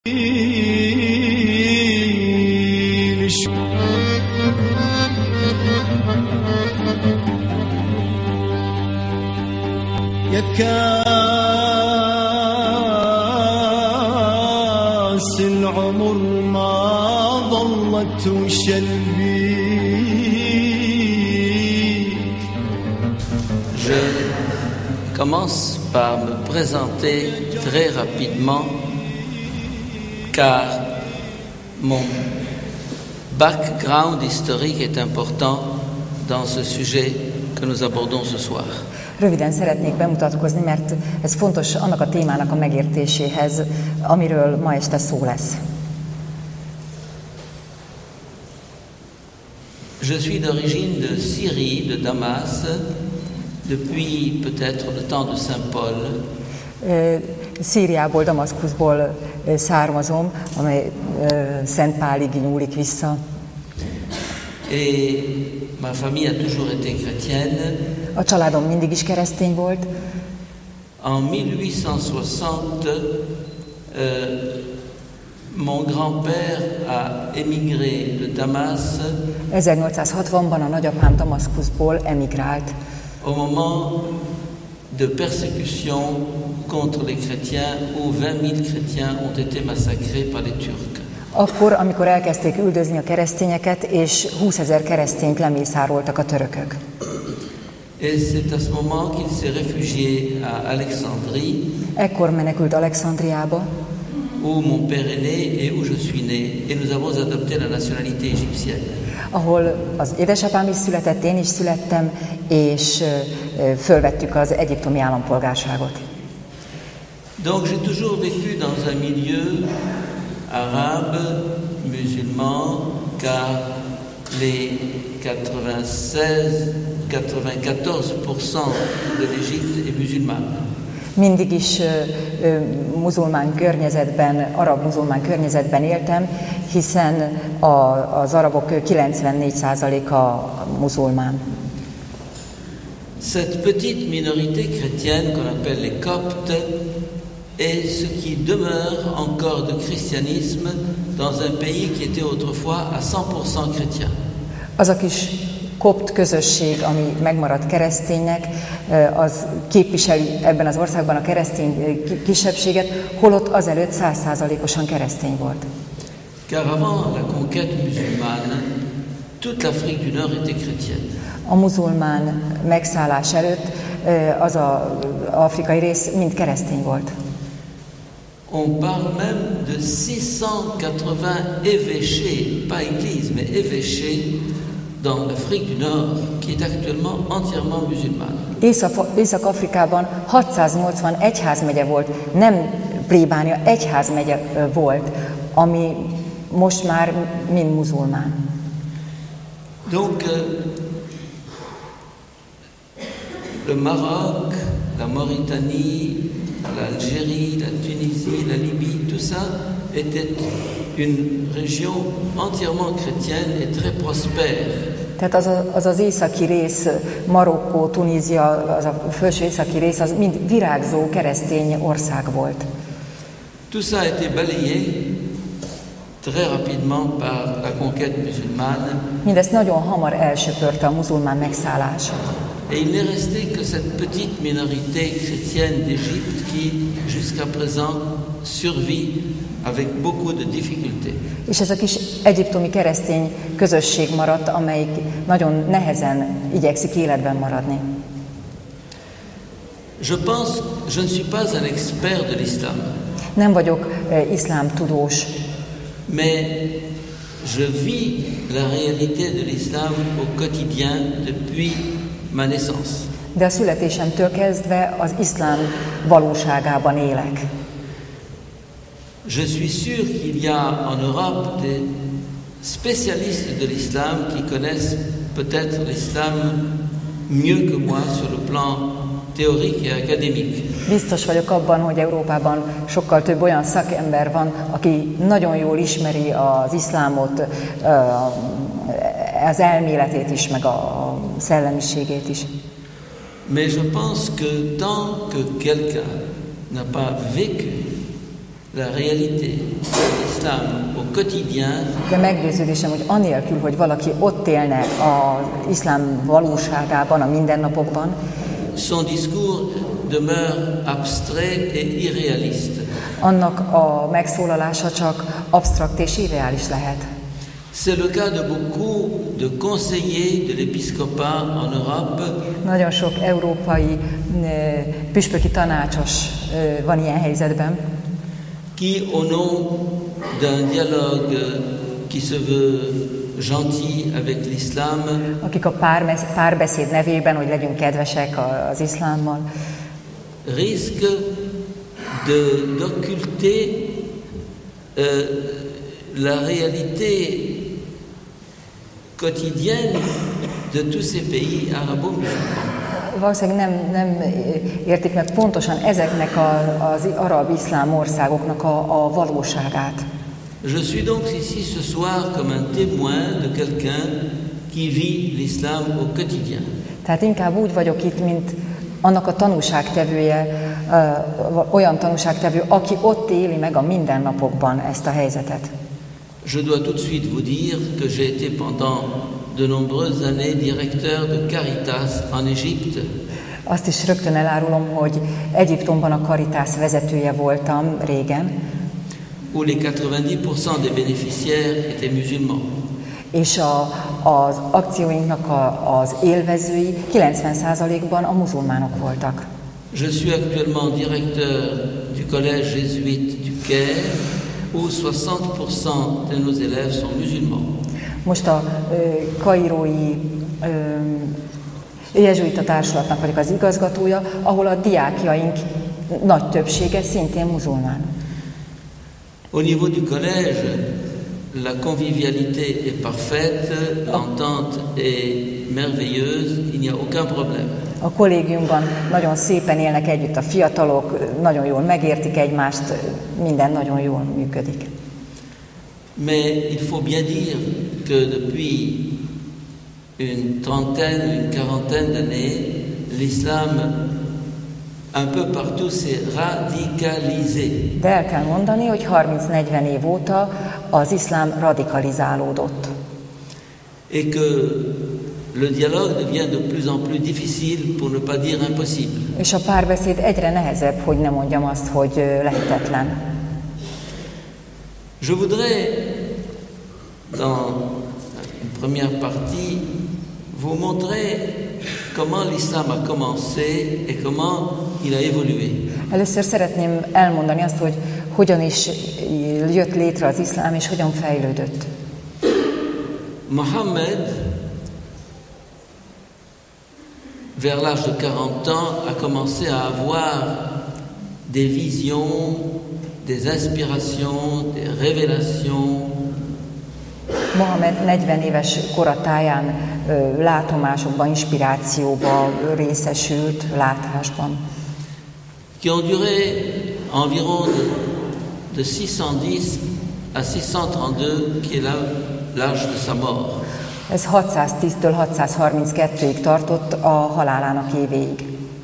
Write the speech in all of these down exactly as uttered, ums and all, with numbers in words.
يا كاس العمر ما ظلت وشلبيك. Je commence par me présenter très rapidement car mon background historique est important dans ce sujet que nous abordons ce soir. Röviden szeretnék bemutatkozni, mert ez fontos annak a témának a megértéséhez, amiről ma este szó lesz. Je suis d'origine de Syrie, de Damas, depuis peut-être le temps de Saint Paul. Szíriából, Damaszkuszból származom, amely Szent Pálig nyúlik vissza. Et ma famille a toujours été chrétienne. A családom mindig is keresztény volt. En mille huit cent soixante, euh, mon grand-père a émigré de Damas. ezernyolcszázhatvanban a nagyapám Damaszkuszból emigrált. Au moment de persécution contre les chrétiens, où vingt mille chrétiens ont été massacrés par les Turcs. Akkor, amikor elkezdték üldözni a keresztényeket, és húszezer keresztényt lemészároltak a törökök. Et c'est à ce moment qu'il s'est réfugié à Alexandrie. Ekkor menekült Alexandriába, où mon père est né et où je suis né, et nous avons adopté la nationalité égyptienne. Ahol az édesapám is született, én is születtem, és fölvettük az egyiptomi állampolgárságot. Donc j'ai toujours vécu dans un milieu arabe, musulman, car les quatre-vingt-seize quatre-vingt-quatorze pour cent de l'Égypte est musulmane. Mindig is ö, muzulmán környezetben, arab-muzulmán környezetben éltem, hiszen a, az arabok kilencvennégy százaléka muzulmán. Cette petite minorité chrétienne qu'on appelle les coptes est ce qui demeure encore de christianisme dans un pays qui était autrefois à cent pour cent chrétien. Az a kis kopt közösség, ami megmaradt kereszténynek, az képviseli ebben az országban a keresztény kisebbséget, holott azelőtt száz százalékosan keresztény volt. Car avant la conquête musulmane, toute l'Afrique du Nord était chrétienne. A muzulmán megszállás előtt az a afrikai rész mind keresztény volt. On parle même de six cent quatre-vingts évêchés, pas églises, mais évêchés, dans l'Afrique du Nord, qui est actuellement entièrement musulmane. Észak-Afrikában hatszáznyolcvan egyházmegye volt, nem plébánia, egyházmegye volt, ami most már mind muzulmán. Donc, euh, le Maroc, la Mauritanie, l'Algérie, la Tunisie, la Libye, tout ça était une région entièrement chrétienne et très prospère. Tehát az, a, az az északi rész, Marokkó, Tunízia, az a felső északi rész, az mind virágzó keresztény ország volt. Tout ça a été balayé très rapidement par la conquête musulmane. Mindezt nagyon hamar elsöpörte a muzulmán megszállás. Et il n'est resté que cette petite minorité chrétienne d'Égypte qui, jusqu'à présent, survit avec beaucoup de difficultés. És ez a kis egyiptomi keresztény közösség maradt, amelyik nagyon nehezen igyekszik életben maradni. Je pense, je ne suis pas un expert de l'islam. Nem vagyok eh, iszlám tudós. Mais je vis la réalité de l'islam au quotidien depuis ma naissance. De a születésemtől kezdve az iszlám valóságában élek. Je suis sûr qu'il y a en Europe des spécialistes de l'islam qui connaissent peut-être l'islam mieux que moi sur le plan théorique et académique. Biztos vagyok abban, hogy Európában sokkal több olyan szakember van, aki nagyon jól ismeri az iszlámot, az elméletét is, meg a szellemiségét is. Mais je pense que tant que quelqu'un n'a pas vécu la réalité de l'islam au quotidien, De meggyőződésem, hogy anélkül, hogy valaki ott élne az iszlám valóságában, a mindennapokban, son discours demeure abstrait et irréaliste. annak a megszólalása csak absztrakt és irreális lehet. C'est le cas de beaucoup de conseillers de l'épiscopat en Europe Nagyon sok európai eh, püspöki tanácsos eh, van ilyen helyzetben, qui, au nom d'un dialogue qui se veut gentil avec l'islam, akik a pármez- párbeszéd nevében, hogy legyünk kedvesek a- az iszlámmal, risque de d'occulter euh, la réalité quotidienne de tous ces pays arabo-musulmans. valószínűleg nem, nem értik meg pontosan ezeknek a, az arab-iszlám országoknak a, a valóságát. Je suis donc ici ce soir comme un témoin de quelqu'un qui vit l'islam au quotidien. Tehát inkább úgy vagyok itt, mint annak a tanúságtevője, ö, olyan tanúságtevő, aki ott éli meg a mindennapokban ezt a helyzetet. Je dois tout de suite vous dire que j'ai été pendant de nombreuses années directeur de Caritas en Égypte. Azt is rögtön elárulom, hogy Egyiptomban a Caritas vezetője voltam régen, Où les quatre-vingt-dix pour cent des bénéficiaires étaient musulmans. és a, az akcióinknak a, az élvezői kilencven százalékban a muzulmánok voltak. Je suis actuellement directeur du collège jésuite du Caire, où soixante pour cent de nos élèves sont musulmans. Most a ö, kairói ö, jezsuita társulatnak vagyok az igazgatója, ahol a diákjaink nagy többsége szintén muzulmán. Au niveau du collège, la convivialité est parfaite, l'entente est merveilleuse, il n'y a aucun problème. A kollégiumban nagyon szépen élnek együtt a fiatalok, nagyon jól megértik egymást, minden nagyon jól működik. Mais il faut bien dire que depuis une trentaine, une quarantaine d'années, l'islam un peu partout s'est radicalisé. De el kell mondani, hogy harminc-negyven év óta az iszlám radikalizálódott. Et que le dialogue devient de plus en plus difficile, pour ne pas dire impossible. És a párbeszéd egyre nehezebb, hogy ne mondjam azt, hogy lehetetlen. Je voudrais, dans une première partie, vous montrer comment l'islam a commencé et comment il a évolué. Először szeretném elmondani azt, hogy hogyan is jött létre az iszlám, és hogyan fejlődött. Mohammed, vers l'âge de quarante ans, a commencé à avoir des visions, des inspirations, des révélations. Mohamed negyven éves koratáján ö, látomásokban, inspirációban részesült, látásban, Qui ont duré environ de, de six cent dix à six cent trente-deux, qui est là l'âge de sa mort. Ez hatszáztíztől hatszázharminckettőig tartott a halálának évéig.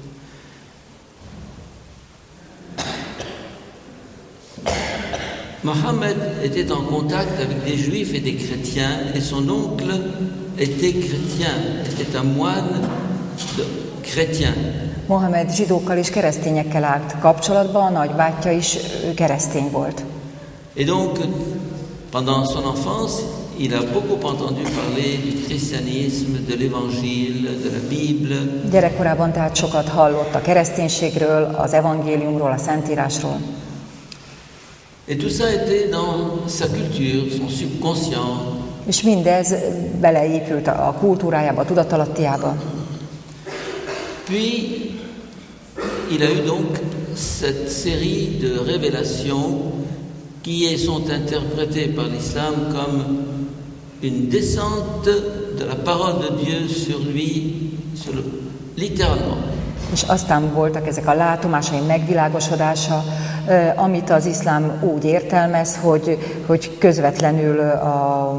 Mohammed était en contact avec des juifs et des chrétiens, et son oncle était chrétien, était un moine de- chrétien. Mohamed zsidókkal és keresztényekkel állt kapcsolatban, a nagybátyja is ö, keresztény volt. Et donc, pendant son enfance, il a beaucoup entendu parler du christianisme, de l'évangile, de la Bible. Gyerekkorában tehát sokat hallott a kereszténységről, az evangéliumról, a Szentírásról. Et tout ça était dans sa culture, son subconscient. És mindez beleépült a kultúrájába, a tudatalattiába. Puis, il a eu donc cette série de révélations qui sont interprétées par l'islam comme une descente de la parole de Dieu sur lui, sur le, littéralement. És aztán voltak ezek a látomásai megvilágosodása, ö, amit az iszlám úgy értelmez, hogy, hogy közvetlenül a,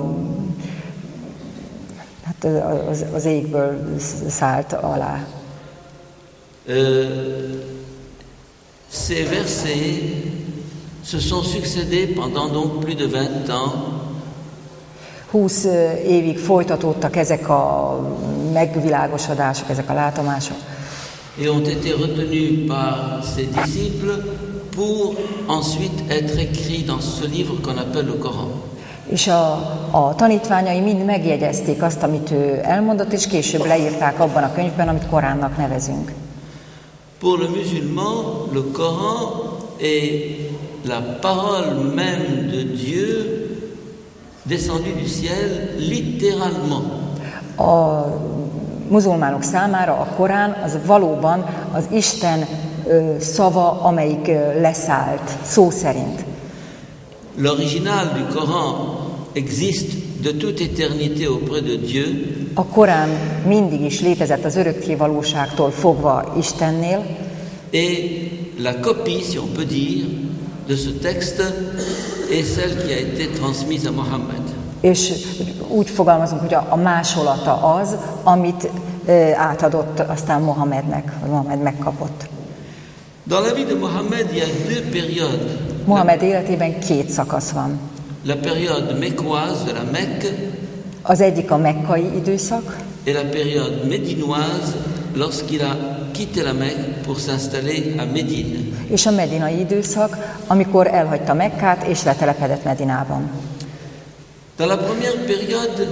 hát az, az égből szállt alá. Euh, ces versets se sont succédés pendant donc plus de vingt ans. húsz évig folytatódtak ezek a megvilágosodások, ezek a látomások. Et ont été retenus par ses disciples pour ensuite être écrits dans ce livre qu'on appelle le Coran. És a, a tanítványai mind megjegyezték azt, amit ő elmondott, és később leírták abban a könyvben, amit Koránnak nevezünk. Pour le musulman, le Coran est la parole même de Dieu descendue du ciel littéralement. A muzulmánok számára a Korán az valóban az Isten ö, szava, amelyik ö, leszállt, szó szerint. L'original du Coran existe de toute éternité auprès de Dieu. A Korán mindig is létezett az örökkévalóságtól fogva Istennél, Et la copie, si on peut dire, de ce texte est celle qui a été transmise à Mohammed. és úgy fogalmazunk, hogy a, a másolata az, amit ö, átadott aztán Mohamednek, vagy Mohamed megkapott. Dans la vie de Mohammed, il y a deux périodes. Mohamed életében két szakasz van. La période mécoise de la Mecque Az egyik a mekkai időszak, et la période médinoise lorsqu'il a quitté la Mecque pour s'installer à Médine. és a medinai időszak, amikor elhagyta Mekkát és letelepedett Medinában. Dans la première période,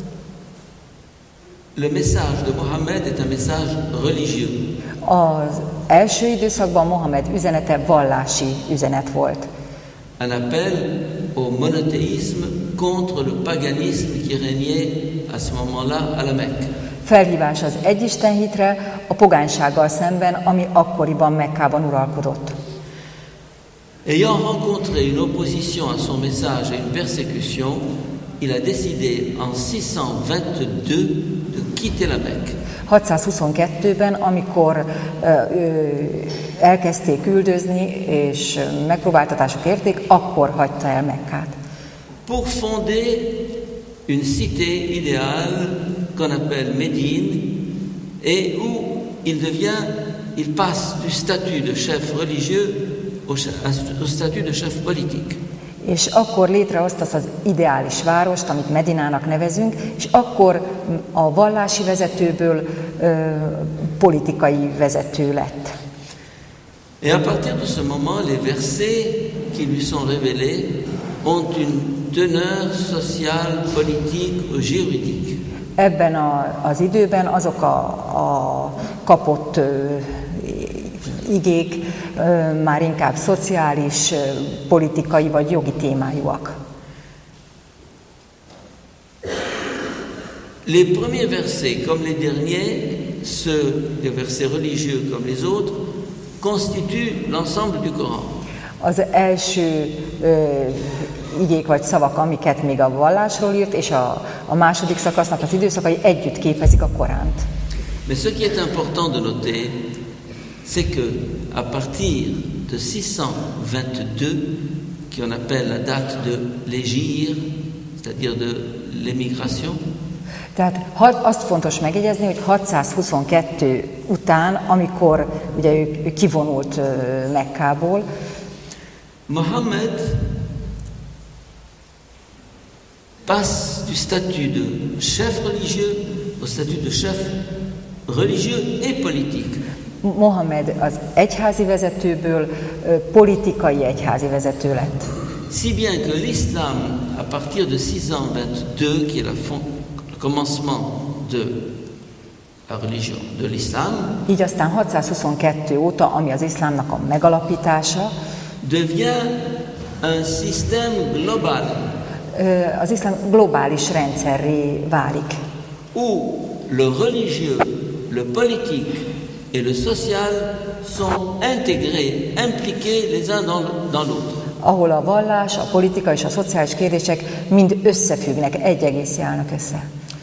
le message de Mohammed est un message religieux. Az első időszakban Mohamed üzenete vallási üzenet volt. Un appel au monothéisme contre le paganisme qui régnait à ce moment-là à la Mecque. Felhívás az egyistenhitre a pogánysággal szemben, ami akkoriban Mekkában uralkodott. Ayant rencontré une opposition à son message et une persécution, il a décidé en six cent vingt-deux de quitter la Mecque. hatszázhuszonkettőben, amikor ö, ö, elkezdték üldözni és megpróbáltatások érték, akkor hagyta el Mekkát. Pour fonder une cité idéale qu'on appelle Médine et où il devient, il passe du statut de chef religieux au, au statut de chef politique. És akkor létrehozta azt az ideális várost, amit Medinának nevezünk, és akkor a vallási vezetőből ö, politikai vezető lett. Et à partir de ce moment, les versets qui lui sont révélés ont une teneur sociale, politique ou juridique. Ebben a, az időben azok a, a kapott ö, igék ö, már inkább szociális, ö, politikai vagy jogi témájúak. Les premiers versets, comme les derniers, ceux des versets religieux comme les autres, constituent l'ensemble du Coran. Az első ö, igék vagy szavak, amiket még a vallásról írt, és a, a második szakasznak az időszakai együtt képezik a Koránt. Mais ce qui est important de noter, c'est que à partir de six cent vingt-deux, qu'on appelle la date de l'hégire, c'est-à-dire de l'émigration, Tehát azt fontos megjegyezni, hogy hatszázhuszonkettő után, amikor ugye ő kivonult Mekkából, Mohammed passe du statut de chef religieux au statut de chef religieux et politique. Mohamed az egyházi vezetőből politikai egyházi vezető lett. Si bien que l'islam, à partir de six cent vingt-deux, qui est la fond, le commencement de la religion de l'islam, Így aztán hatszázhuszonkettő óta, ami az iszlámnak a megalapítása, devient un système global az iszlám globális rendszerré válik, où le religieux, le politique et le social sont intégrés, impliqués les uns dans, dans l'autre. ahol a vallás, a politika és a szociális kérdések mind összefüggnek, egy egészé állnak össze.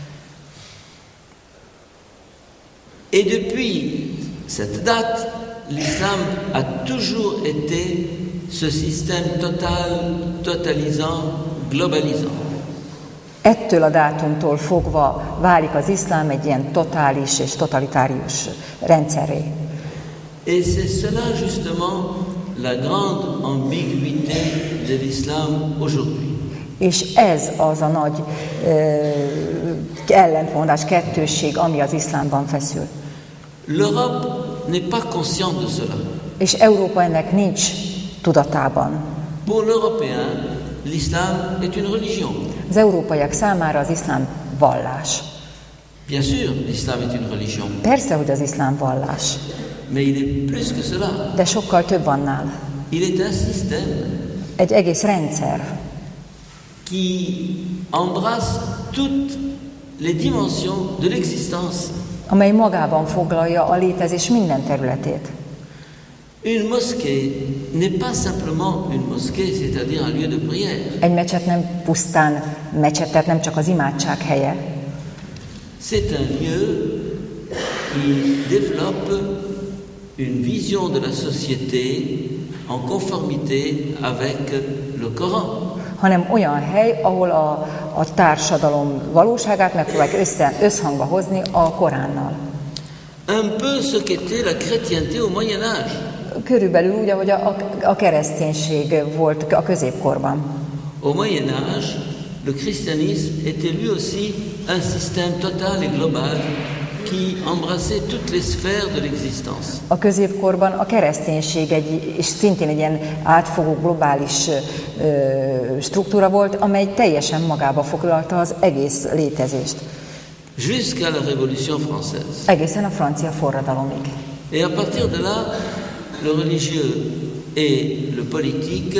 Et depuis cette date, l'islam a toujours été ce système total, totalisant, globalisant. Ettől a dátumtól fogva válik az iszlám egy ilyen totális és totalitárius rendszerré. Et c'est cela justement la grande ambiguïté de l'islam aujourd'hui. És ez az a nagy ö, ellentmondás, kettősség, ami az iszlámban feszül. L'Europe n'est pas consciente de cela. És Európa ennek nincs tudatában. Pour l'Européen, l'islam est une religion. Az európaiak számára az iszlám vallás. Bien sûr, l'islam est une religion. Persze, hogy az iszlám vallás, Mais il est plus que cela. de sokkal több annál. Il est un système Egy egész rendszer, qui embrasse toutes les dimensions de l'existence. amely magában foglalja a létezés minden területét. Une mosquée n'est pas simplement une mosquée, c'est-à-dire un lieu de prière. Egy mecset nem pusztán mecset, tehát nem csak az imádság helye. C'est un lieu qui développe une vision de la société en conformité avec le Coran. Hanem olyan hely, ahol a, a társadalom valóságát megpróbálják össze, összhangba hozni a Koránnal. Un peu ce qu'était la chrétienté au Moyen Âge. Körülbelül úgy, ahogy a, a kereszténység volt a középkorban. Au Moyen Âge, le christianisme était lui aussi un système total et global qui embrassait toutes les sphères de l'existence. A középkorban a kereszténység egy, és szintén egy ilyen átfogó globális ö, struktúra volt, amely teljesen magába foglalta az egész létezést. Jusqu'à la Révolution française. Egészen a francia forradalomig. Et à partir de là, le religieux et le politique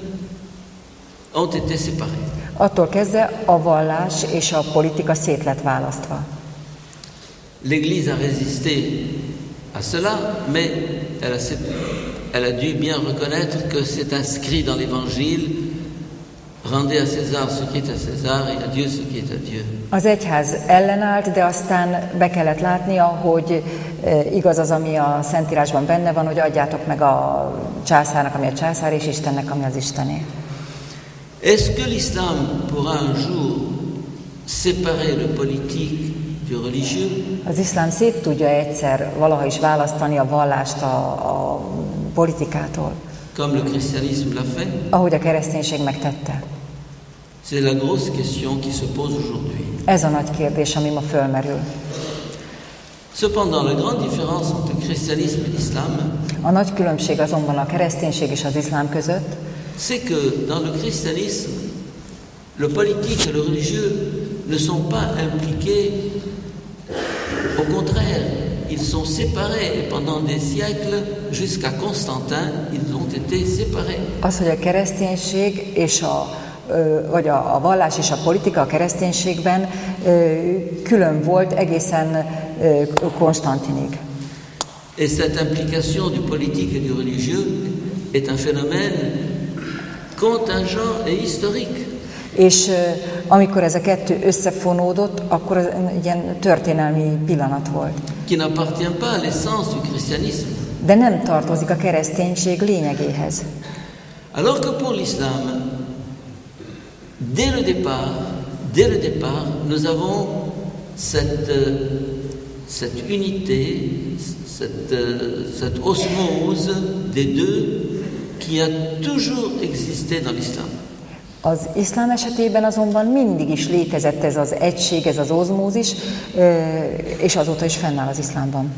ont été séparés. Attól kezdve a vallás és a politika szét lett választva. L'Église a résisté à cela, mais elle a, elle a dû bien reconnaître que c'est inscrit dans l'Évangile. Rendez à César ce qui est à César et à Dieu ce qui est à Dieu. Az egyház ellenállt, de aztán be kellett látnia, hogy igaz az, ami a Szentírásban benne van, hogy adjátok meg a császárnak, ami a császár, és Istennek, ami az Istené. Est-ce que l'islam pourra un jour séparer le politique du religieux? Az iszlám szét tudja egyszer valaha is választani a vallást a, a politikától, comme le christianisme l'a fait? ahogy a kereszténység megtette? C'est la grosse question qui se pose aujourd'hui. Ez a nagy kérdés, ami ma fölmerül. Cependant, la grande différence entre le christianisme et l'islam, A nagy különbség azonban a kereszténység és az iszlám között, c'est que dans le christianisme, le politique et le religieux ne sont pas impliqués. Au contraire, ils sont séparés et pendant des siècles, jusqu'à Constantin, ils ont été séparés. az, hogy a kereszténység és a vagy a, a vallás és a politika a kereszténységben külön volt egészen Konstantinig. Et cette implication du politique et du religieux est un phénomène contingent et historique. És amikor ez a kettő összefonódott, akkor ez egy ilyen történelmi pillanat volt. Qui n'appartient pas à l'essence du christianisme. De nem tartozik a kereszténység lényegéhez. Alors que pour l'islam, dès le départ, dès le départ, nous avons cette, cette unité, cette, cette osmose des deux qui a toujours existé dans l'islam. Az iszlám esetében azonban mindig is létezett ez az egység, ez az ozmózis, és azóta is fennáll az iszlámban.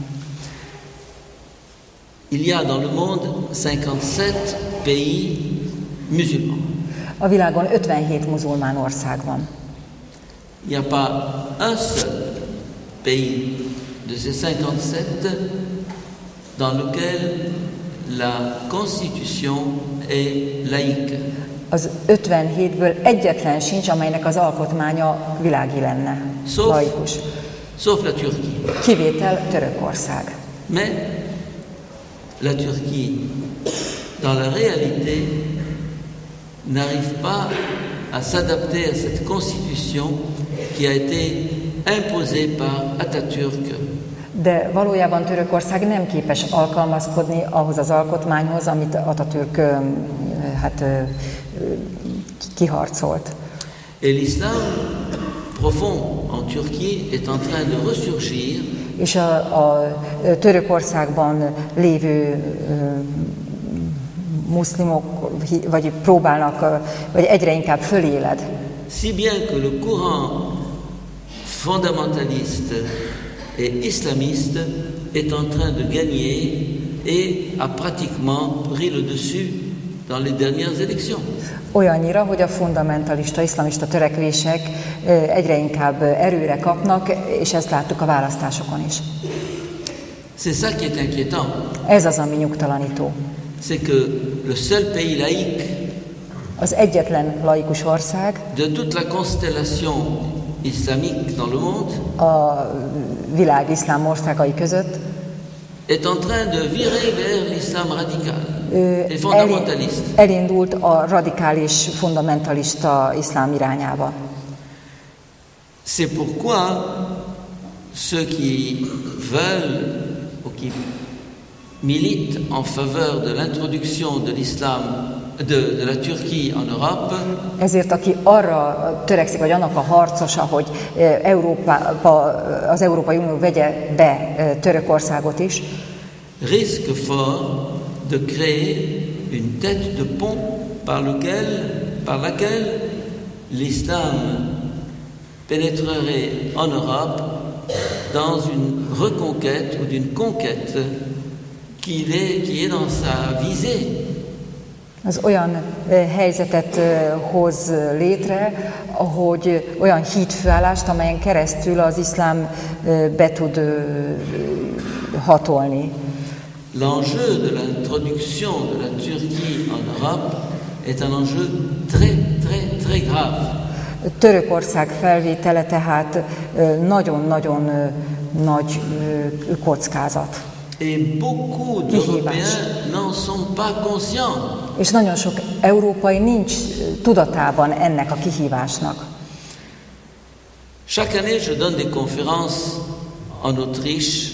Il y a dans le monde cinquante-sept pays musulmans. A világon ötvenhét muzulmán ország van. Il n'y a pas un seul pays de ces cinquante-sept dans lequel la constitution est laïque. Az ötvenhétből egyetlen sincs, amelynek az alkotmánya világi lenne, Sauf, laikus. sauf la Turquie. Kivétel Törökország. Mais la Turquie, dans la réalité, n'arrive pas à s'adapter à cette constitution qui a été imposée par Atatürk. De valójában Törökország nem képes alkalmazkodni ahhoz az alkotmányhoz, amit Atatürk hát, kiharcolt. Et l'islam profond en Turquie est en train de ressurgir. És a, a Törökországban lévő muszlimok, vagy próbálnak, vagy egyre inkább föléled. Si bien que le courant fondamentaliste et islamiste est en train de gagner et a pratiquement pris le dessus dans les dernières élections. Olyannyira, hogy a fundamentalista, iszlamista törekvések egyre inkább erőre kapnak, és ezt láttuk a választásokon is. C'est ça qui est inquiétant. Ez az, ami nyugtalanító. C'est que le seul pays laïque Az egyetlen laikus ország de toute la constellation islamique dans le monde a világ iszlám országai között est en train de virer vers l'islam radical et fondamentaliste. elindult a radikális, fundamentalista iszlám irányába. C'est pourquoi ceux qui veulent ou qui militent en faveur de l'introduction de l'islam, de, de la Turquie en Europe, Ezért aki arra törekszik, vagy annak a harcosa, hogy Európa, az Európai Unió vegye be Törökországot is, risque fort de créer une tête de pont par, lequel, par laquelle l'islam pénétrerait en Europe dans une reconquête ou d'une conquête qui est, qui est dans sa visée. Az olyan helyzetet hoz létre, ahogy olyan hídfőállást, amelyen keresztül az iszlám be tud hatolni. L'enjeu de l'introduction de la Turquie en Europe est un enjeu très, très, très grave. Törökország felvétele tehát nagyon-nagyon nagy kockázat. Et beaucoup d'Européens n'en sont pas conscients. És nagyon sok európai nincs tudatában ennek a kihívásnak. Chaque année, je donne des conférences en Autriche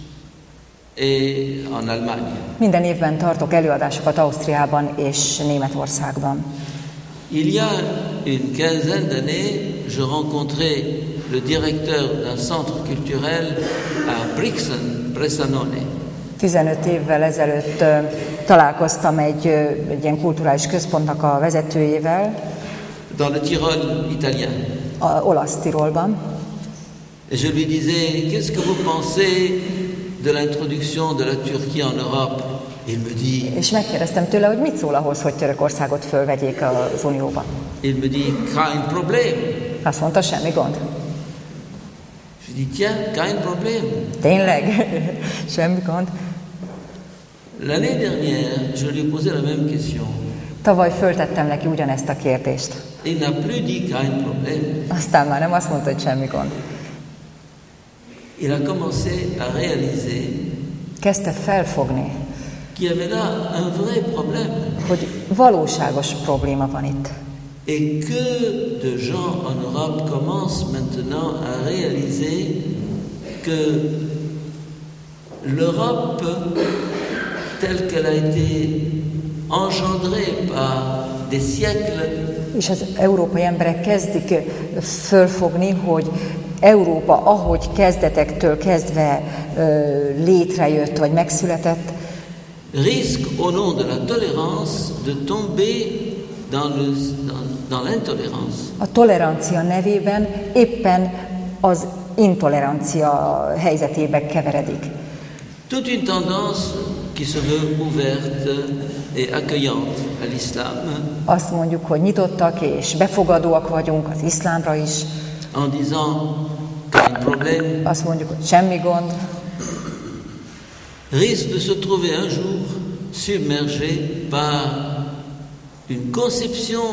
et en Allemagne. Minden évben tartok előadásokat Ausztriában és Németországban. Il y a une quinzaine d'années, je rencontrais le directeur d'un centre culturel à Brixen, Bressanone. tizenöt évvel ezelőtt uh, találkoztam egy, uh, egy ilyen kulturális központnak a vezetőjével. Dans le Tyrol italien. A olasz Tirolban. Et je lui disais, qu'est-ce que vous pensez de l'introduction de la Turquie en Europe? Il me dit, és megkérdeztem tőle, hogy mit szól ahhoz, hogy Törökországot fölvegyék az Unióba. Il me dit, kein Problem. Azt mondta, semmi gond. Je dis, tiens, kein Problem. Tényleg? Semmi gond? L'année dernière, je lui ai posé la même question. Tavaly föltettem neki ugyanezt a kérdést. Il n'a plus dit kein Problem. Aztán már nem azt mondta, hogy semmi gond. Il a commencé à réaliser Kezdte felfogni, qu'il y avait là un vrai problème. hogy valóságos probléma van itt. Et que de gens en Europe commencent maintenant à réaliser que l'Europe, telle qu'elle a été engendrée par des siècles, És az európai emberek kezdik fölfogni, hogy Európa, ahogy kezdetektől kezdve ö, létrejött, vagy megszületett, risque au nom de la tolérance de tomber dans, le, dans, dans l'intolérance. A tolerancia nevében éppen az intolerancia helyzetébe keveredik. Toute une tendance qui se veut ouverte et accueillante à l'islam, Azt mondjuk, hogy nyitottak és befogadóak vagyunk az iszlámra is. en disant qu'un problème Azt mondjuk, hogy semmi gond. risque de se trouver un jour submergé par une conception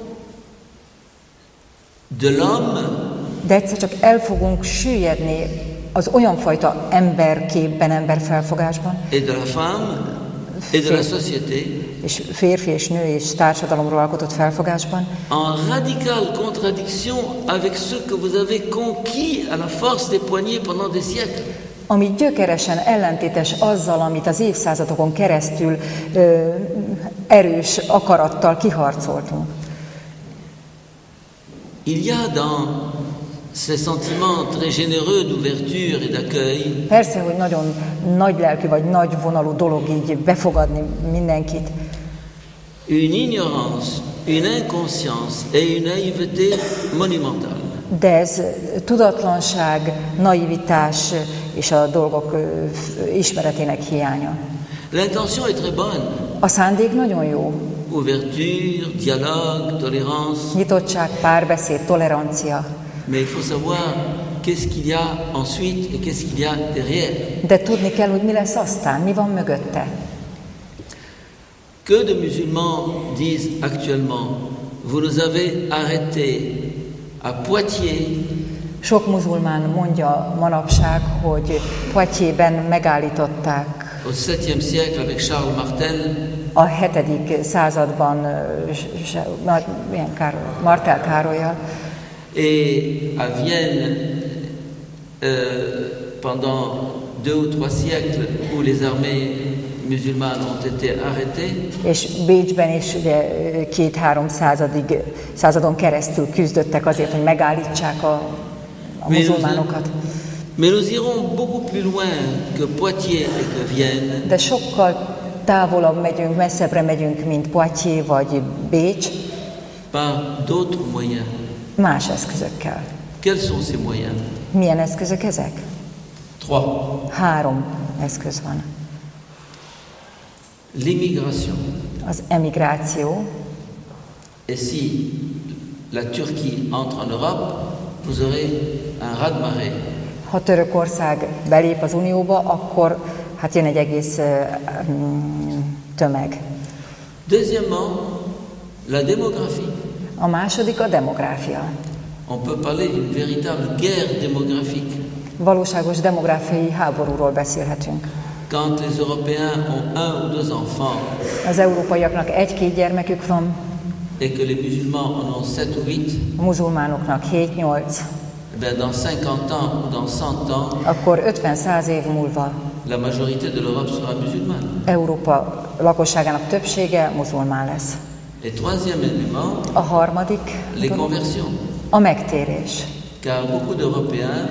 de l'homme De egyszer csak el fogunk süllyedni az olyan fajta emberképben, emberfelfogásban, et de la femme et de la société és férfi és nő és társadalomról alkotott felfogásban, en radicale contradiction avec ce que vous avez conquis à la force des poignets pendant des siècles. ami gyökeresen ellentétes azzal, amit az évszázadokon keresztül ö, erős akarattal kiharcoltunk. Il y a dans ces sentiments très généreux d'ouverture et d'accueil Persze, hogy nagyon nagy lelkű vagy nagy vonalú dolog így befogadni mindenkit, une ignorance, une inconscience et une naïveté monumentale. De ez tudatlanság, naivitás és a dolgok ö, ismeretének hiánya. L'intention est très bonne. A szándék nagyon jó. Ouverture, dialogue, tolérance. Nyitottság, párbeszéd, tolerancia. Mais il faut savoir qu'est-ce qu'il y a ensuite et qu'est-ce qu'il y a derrière. De tudni kell, hogy mi lesz aztán, mi van mögötte. Que de musulmans disent actuellement, vous nous avez arrêtés à Poitiers. Sok muzulmán mondja manapság, hogy Poitiers-ben megállították Au septième siècle avec Charles Martel, a hetedik században ö, se- Mar- milyen Károly, Martel Károlyal, et à Vienne, euh, pendant deux ou trois siècles, où les armées musulmanes ont été arrêtées, és Bécsben is ugye két-három századig, századon keresztül küzdöttek azért, hogy megállítsák a, a muzulmánokat. mais nous irons beaucoup plus loin que Poitiers et que Vienne, De sokkal távolabb megyünk, messzebbre megyünk, mint Poitiers vagy Bécs, par d'autres moyens. más eszközökkel. Quels sont ces moyens? Milyen eszközök ezek? Trois. Három eszköz van. L'immigration. Az emigráció, Et si la Turquie entre en Europe, vous aurez un raz-de-marée. ha Törökország belép az Unióba, akkor hát jön egy egész ö, mm, tömeg. Deuxièmement, la démographie. A második a demográfia. On peut parler d'une véritable guerre démographique. Valóságos demográfiai háborúról beszélhetünk. Quand les Européens ont un ou deux enfants Az európaiaknak egy-két gyermekük van, et que les musulmans en ont sept ou huit, a muzulmánoknak hét-nyolc, ben dans cinquante ans ou dans cent ans, akkor ötven-száz év múlva la majorité de l'Europe sera musulmane. Európa lakosságának többsége muzulmán lesz. Et troisième élément, A harmadik les dolog conversions. a megtérés. Car beaucoup d'Européens,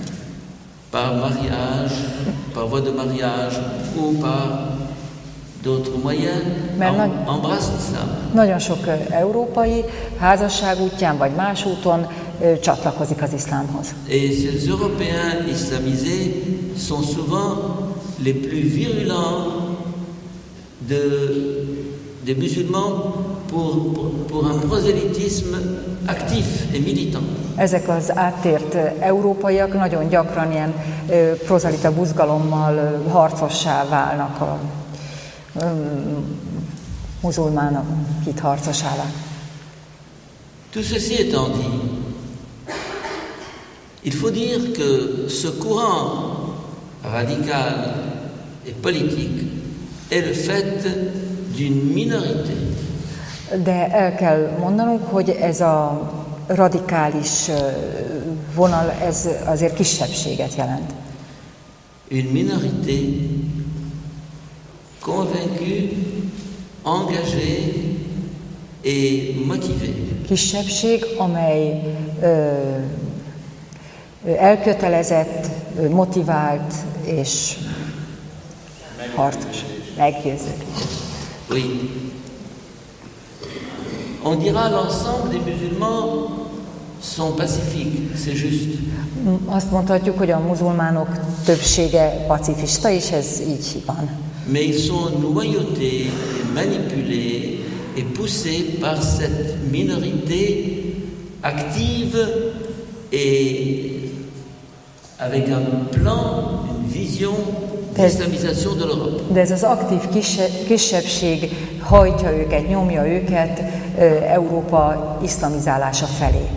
par mariage, par voie de mariage ou par d'autres moyens, Mais em- non. embrassent l'islam. Nagyon sok ö, európai házasság útján vagy más úton ö, csatlakozik az iszlámhoz. Et ces Européens islamisés sont souvent les plus virulents de, des musulmans pour, pour, pour un prosélytisme actif et militant. Ezek az áttért ö, európaiak nagyon gyakran ilyen ö, prozalita buzgalommal ö, harcossá válnak a ö, muzulmánok hit harcosává. Tout ceci étant dit, il faut dire que ce courant radical et politique est le fait d'une minorité. De el kell mondanunk, hogy ez a radikális ö, vonal, ez azért kisebbséget jelent. Une minorité convaincue, engagée et motivée. Kisebbség, amely ö, ö, elkötelezett, ö, motivált és harcos, meggyőző. Oui. On dira l'ensemble des musulmans sont pacifiques, c'est juste. Azt mondhatjuk, hogy a muzulmánok többsége pacifista, és ez így van. Mais ils sont noyautés, et manipulés et poussés par cette minorité active et avec un plan, une vision d'islamisation de l'Europe. De ez az aktív kise, kisebbség hajtja őket, nyomja őket ö, Európa iszlamizálása felé.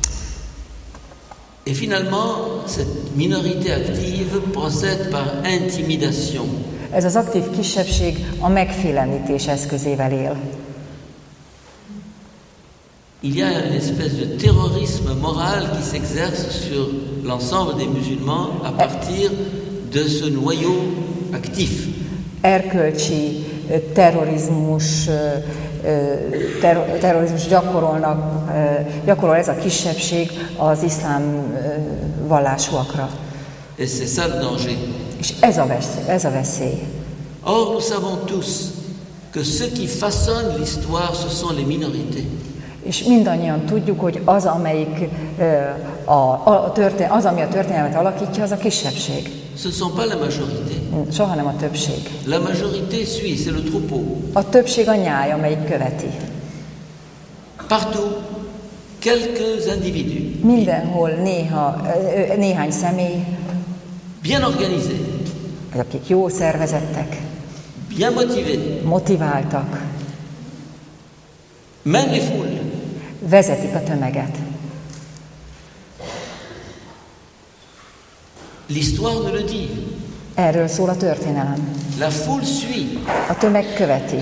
Et finalement, cette minorité active procède par intimidation. Ez az aktív kisebbség a megfélemlítés eszközével él. Il y a une espèce de terrorisme moral qui s'exerce sur l'ensemble des musulmans à partir de ce noyau actif. Erkölcsi ö, terrorizmus, ö, ö, ter, terrorizmus gyakorolnak, ö, gyakorol ez a kisebbség az iszlám ö, vallásúakra. Et c'est ça le danger. És ez a veszély. Ez a veszély. Or, nous savons tous que ceux qui façonnent l'histoire, ce sont les minorités. És mindannyian tudjuk, hogy az, amelyik a, a történ- az, ami a történelmet alakítja, az a kisebbség. Ce ne sont pas la majorité. Soha nem a többség. La majorité suit, c'est le troupeau. A többség a nyáj, amelyik követi. Partout, quelques individus, Mindenhol néha, ö, néhány személy, bien organisés, akik jó szervezettek, bien motivés, motiváltak, mènent les foules. vezetik a tömeget. L'histoire nous le dit. Erről szól a történelem. La foule suit. A tömeg követi.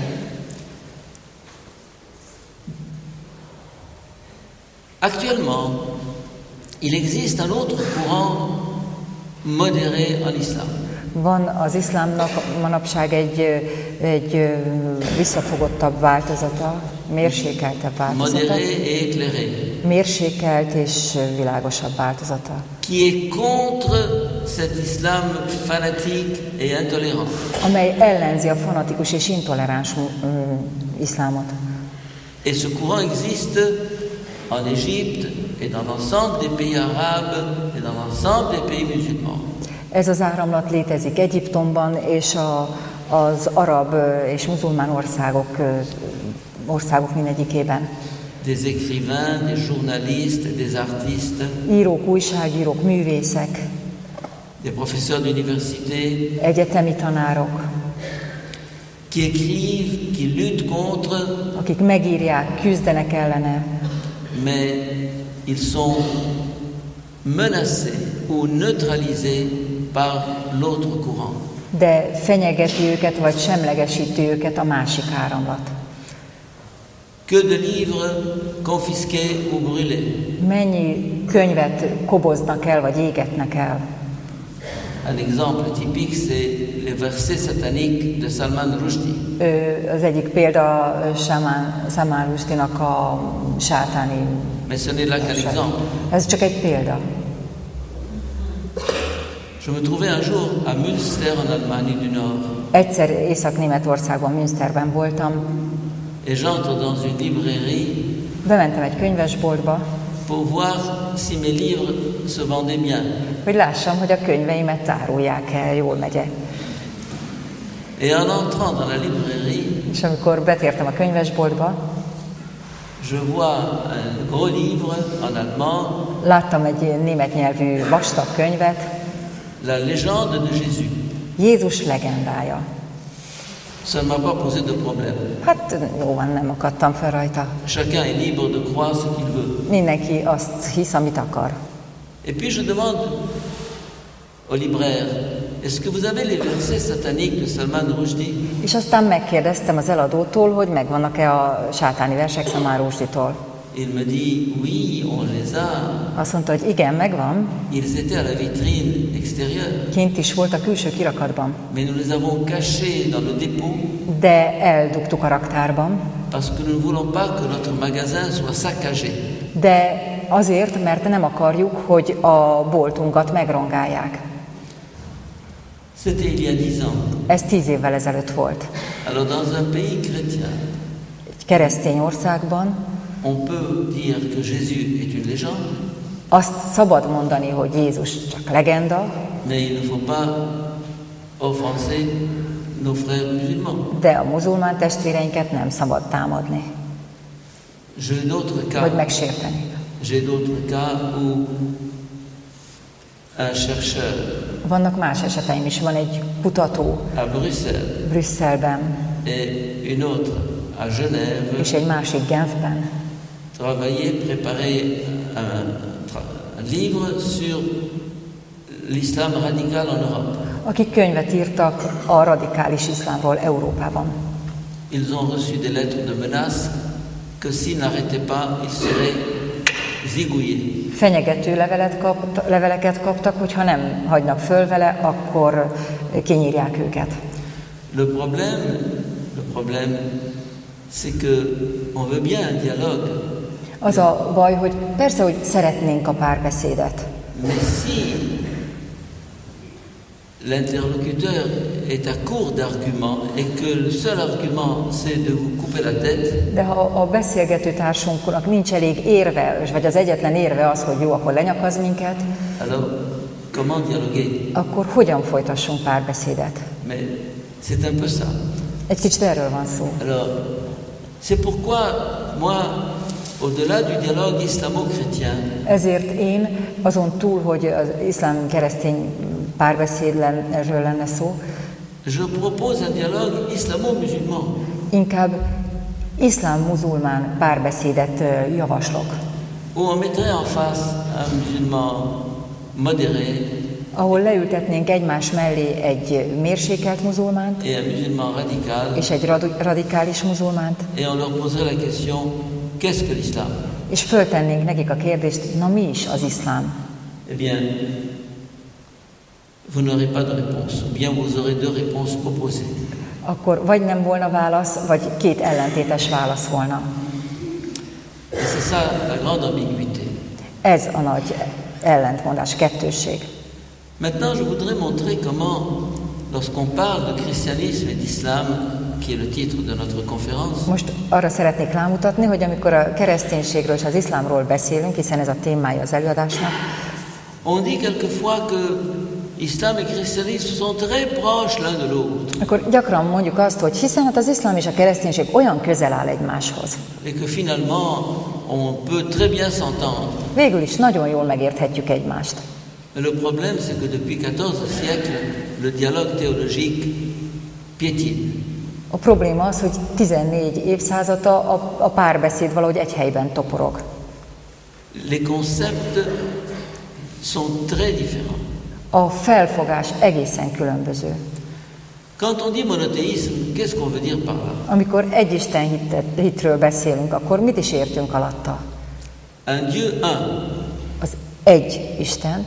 Actuellement, il existe un autre courant modéré en islam. Van az iszlámnak manapság egy, egy visszafogottabb változata, mérsékeltebb változata, Modéré et éclairé. mérsékelt és világosabb változata, Qui est contre cet islam fanatique et intolérant. amely ellenzi a fanatikus és intoleráns mm, iszlámot. Et ce courant existe en Égypte et dans l'ensemble des pays arabes et dans l'ensemble des pays musulmans. Ez az áramlat létezik Egyiptomban és a, az arab ö, és muzulmán országok, ö, országok mindegyikében. Des écrivains, des journalistes, des artistes, Írók, újságírók, művészek, des professeurs d'université egyetemi tanárok, qui écrivent, qui luttent contre, akik megírják, küzdenek ellene, mais ils sont menacés ou neutralisés par l'autre courant. de fenyegeti őket, vagy semlegesíti őket a másik áramlat. Que de livres confisqués ou brûlés. Mennyi könyvet koboznak el, vagy égetnek el. Un exemple typique, c'est les versets sataniques de Salman Rushdie. Ö, Az egyik példa ö, Salman Salman Rushdie-nak a sátáni. Mais ce n'est là qu'un exemple. Ez csak egy példa. Je me trouvais un jour à Münster en Allemagne du Nord Egyszer Észak-Németországban, Münsterben voltam, et j'entre dans une librairie bementem egy könyvesboltba, pour voir si mes livres se vendaient bien. hogy lássam, hogy a könyveimet árulják-e, jól megye. Et en entrant dans la librairie, És amikor betértem a könyvesboltba, je vois un gros livre en allemand, láttam egy német nyelvű vastag könyvet, La légende de Jésus. Jézus legendája. Ça ne m'a pas posé de problème. Hát jó van, nem akadtam fel rajta. Chacun est libre de croire ce qu'il veut. Mindenki azt hisz, amit akar. Et puis je demande au libraire, est-ce que vous avez les versets sataniques de Salman Rushdie? És aztán megkérdeztem az eladótól, hogy megvannak-e a sátáni versek Salman Rushdie-tól. Il me dit, oui, on les a. Azt mondta, hogy igen, megvan, Ils étaient à la vitrine extérieure. kint is volt a külső kirakatban, Mais nous les avons cachés dans le dépôt de eldugtuk a raktárban, parce que nous ne voulons pas que notre magasin soit saccagé. de azért, mert nem akarjuk, hogy a boltunkat megrongálják. C'était il y a dix ans. Ez tíz évvel ezelőtt volt. Alors dans un pays chrétien, Egy keresztény országban on peut dire que Jésus est une légende, azt szabad mondani, hogy Jézus csak legenda, mais il ne faut pas offenser nos frères musulmans. de a muzulmán testvéreinket nem szabad támadni, J'ai d'autres cas. vagy megsérteni. J'ai d'autres cas où un chercheur Vannak más eseteim is. Van egy kutató à Bruxelles Brüsszelben, et une autre à Genève és egy másik Genfben. travaillaient, préparaient un, un livre sur l'islam radical en Europe. Akik könyvet írtak a radikális iszlámról Európában. Ils ont reçu des lettres de menaces que s'ils n'arrêtaient pas, ils seraient zigouillés. Fenyegető levelet kapt, leveleket kaptak, hogyha nem hagynak föl vele, akkor kinyírják őket. Le problème, le problème, c'est que on veut bien un dialogue, Az a baj, hogy persze, hogy szeretnénk a párbeszédet, mais si l'interlocuteur est à court d'arguments et que le seul argument c'est de vous couper la tête, De ha a beszélgető társunknak nincs elég érve, vagy az egyetlen érve az, hogy jó, akkor lenyakaz minket, alors comment dialoguer? akkor hogyan folytassunk párbeszédet? Mais c'est un peu ça. Egy kicsit erről van szó. Alors, c'est pourquoi moi, au-delà du dialogue islamo-chrétien, Ezért én azon túl, hogy az iszlám-keresztény párbeszédről lenne szó, je propose un dialogue islamo-musulman. inkább iszlám-muzulmán párbeszédet ö, javaslok, Où on mettrait en face un musulman modéré ahol leültetnénk egymás mellé egy mérsékelt muzulmánt et un musulman radical, és egy radu- radikális muzulmánt, et on leur poserait la question, qu'est-ce que l'islam? és föltennénk nekik a kérdést, na mi is az iszlám? Eh bien, vous n'aurez pas de réponse, ou bien vous aurez deux réponses opposées. Akkor vagy nem volna válasz, vagy két ellentétes válasz volna. Et c'est ça la grande ambiguïté. Ez a nagy ellentmondás, kettősség. Maintenant, je voudrais montrer comment, lorsqu'on parle de christianisme et d'islam, qui est le titre de notre conférence, Most arra szeretnék rámutatni, hogy amikor a kereszténységről és az iszlámról beszélünk, hiszen ez a témája az előadásnak, on dit quelquefois que islam et christianisme sont très proches l'un de l'autre, akkor gyakran mondjuk azt, hogy hiszen hát az iszlám és a kereszténység olyan közel áll egymáshoz. et que finalement, on peut très bien s'entendre. Végül is nagyon jól megérthetjük egymást. Mais le problème, c'est que depuis quatorze siècles, le dialogue théologique piétine. A probléma az, hogy tizennégy évszázada a, a párbeszéd valahogy egy helyben toporog. Les concepts sont très différents. A felfogás egészen különböző. Quand on dit monothéisme, qu'est-ce qu'on veut dire par là? Amikor egy Isten hitet, hitről beszélünk, akkor mit is értünk alatta? Un Dieu un. Az egy Istent,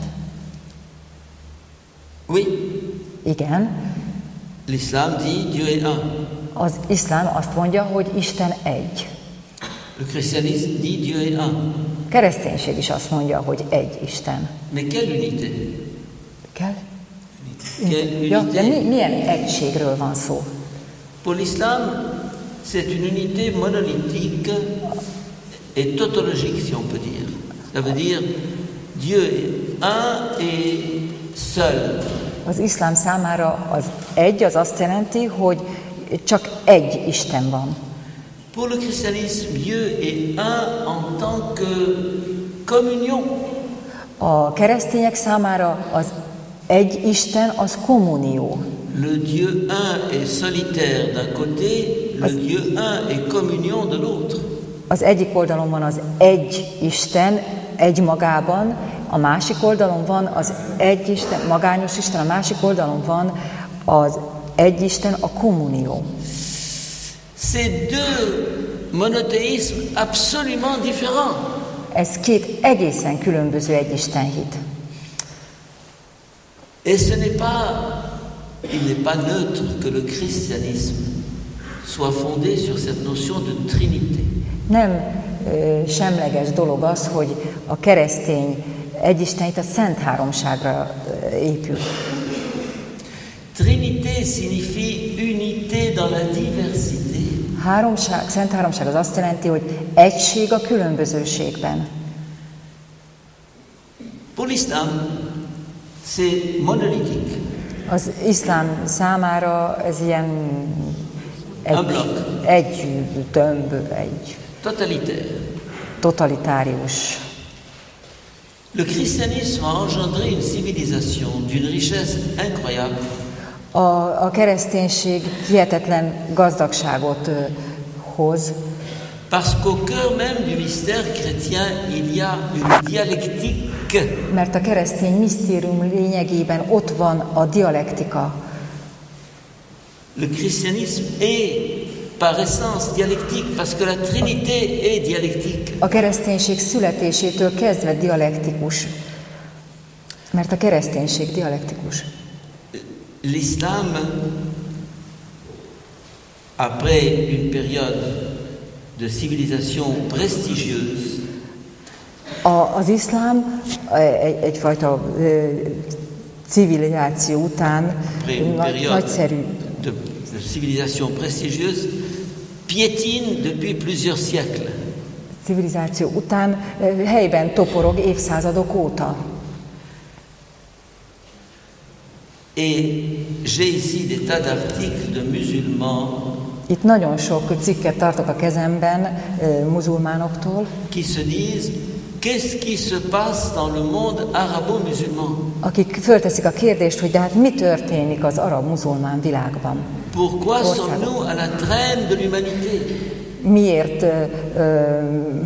Oui, igen, l'islam dit Dieu est un. az iszlám azt mondja, hogy Isten egy. Le christianisme dit Dieu est un. A kereszténység is azt mondja, hogy egy Isten. Mais quelle unité? Kell? Quelle Ja, de mi, unité? milyen egységről van szó? Pour l'islam, c'est une unité monolithique et tautologique, si on peut dire. Ça veut dire Dieu est un et seul. Az iszlám számára az egy az azt jelenti, hogy csak egy Isten van. Pour le christianisme, Dieu est un en tant que communion. A keresztények számára az egy Isten az kommunió. Le Dieu un est solitaire d'un côté, le Dieu un est communion de l'autre. Az egyik oldalon van az egy Isten egymagában, a másik oldalon van az egy Isten, magányos Isten, a másik oldalon van az egy Isten, a kommunió. C'est deux monothéismes absolument différents. Ez két egészen különböző egy Isten hit. Et ce n'est pas, il n'est pas neutre que le christianisme soit fondé sur cette notion de trinité. Nem ö, semleges dolog az, hogy a keresztény egyistenhit a Szent Háromságra ö, épül. Trinité signifie unité dans la diversité. Háromság, Szent Háromság az azt jelenti, hogy egység a különbözőségben. Pour l'islam, c'est monolithique. Az iszlám számára ez ilyen egy, Un bloc. egy tömb, egy Totalitaire. totalitárius. Le christianisme a engendré une civilisation d'une richesse incroyable, A, a kereszténység hihetetlen gazdagságot ö, hoz, parce qu'au cœur même du mystère chrétien, il y a une dialectique. mert a keresztény misztérium lényegében ott van a dialektika. Le christianisme est par essence dialectique, parce que la Trinité est dialectique. A kereszténység születésétől kezdve dialektikus, mert a kereszténység dialektikus. L'islam, après une période de civilisation prestigieuse, A, az iszlám egy, egyfajta ö, civilizáció után nagy, nagyszerű de, de civilisation prestigieuse piétine depuis plusieurs siècles. Civilizáció után helyben toporog évszázadok óta. Et j'ai ici des tas d'articles de musulmans Itt nagyon sok cikket tartok a kezemben muzulmánoktól, qui se disent qu'est-ce qui se passe dans le monde arabo-musulman? Akik fölteszik a kérdést, hogy de hát mi történik az arab-muzulmán világban? Pourquoi sommes-nous à la traîne de l'humanité? Miért ö, ö,